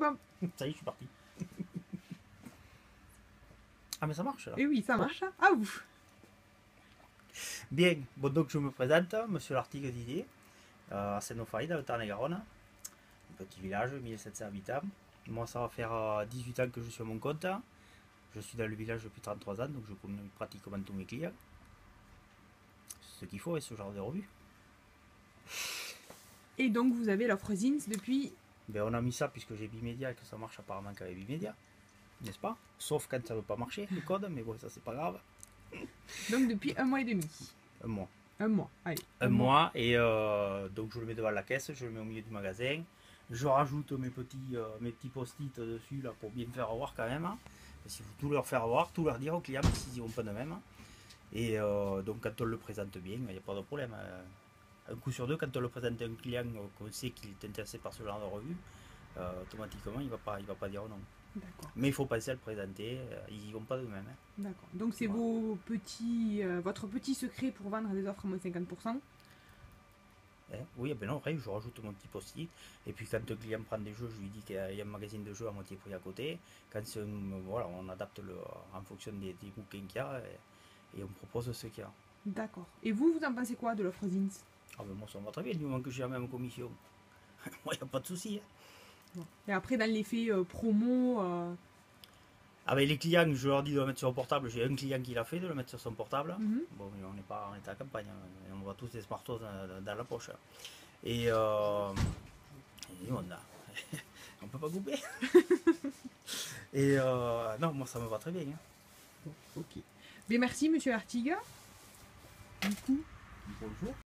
bon. Ça y est, je suis parti. Ah, mais ça marche là. Et oui, ça marche. Ah ouf. Bien, bon, donc je me présente, monsieur l'Artigue Didier, à Saint-Nofari, dans le Tarn-et-Garonne. Un petit village, 1700 habitants. Moi, ça va faire 18 ans que je suis à mon compte. Je suis dans le village depuis 33 ans, donc je connais pratiquement tous mes clients. C'est ce qu'il faut et ce genre de revue. Et donc vous avez l'offre Zins depuis... Ben, on a mis ça puisque j'ai Bimedia et que ça marche apparemment qu'avec Bimedia, n'est-ce pas? Sauf quand ça ne veut pas marcher, le code, mais bon, ça c'est pas grave. Donc depuis 1 mois et demi. Un mois. 1 mois, allez. Un mois, et donc je le mets devant la caisse, je le mets au milieu du magasin. Je rajoute mes petits post-it dessus là, pour bien faire voir quand même. Parce qu'il faut tout leur faire voir, tout leur dire aux clients s'ils n'y vont pas de même. Et donc quand on le présente bien, il n'y a pas de problème. Un coup sur deux, quand on le présente à un client qu'on sait qu'il est intéressé par ce genre de revue, automatiquement il va pas dire non. D'accord. Mais il faut penser à le présenter, ils n'y vont pas de même. D'accord. Donc c'est Voilà. votre petit secret pour vendre des offres à moins 50%. Oui, ben non, après je rajoute mon petit post-it. Et puis quand le client prend des jeux, je lui dis qu'il y a un magazine de jeux à moitié prix à côté. Quand voilà, on adapte en fonction des bouquins qu'il y a et on propose ce qu'il y a. D'accord. Et vous en pensez quoi de l'offre Zins? Ah ben moi ça me va très bien du moment que j'ai la même commission. Moi, il n'y a pas de souci. Bon. Et après, dans l'effet promo... Ah ben les clients, je leur dis de le mettre sur son portable. J'ai un client qui l'a fait, de le mettre sur son portable. Bon, mais on est à la campagne, hein. On voit tous des smartphones dans la poche. Et on a... on peut pas couper. Et non, moi ça me va très bien. Hein. Bon, ok. Mais merci, monsieur Artigue. Du coup... Bonjour.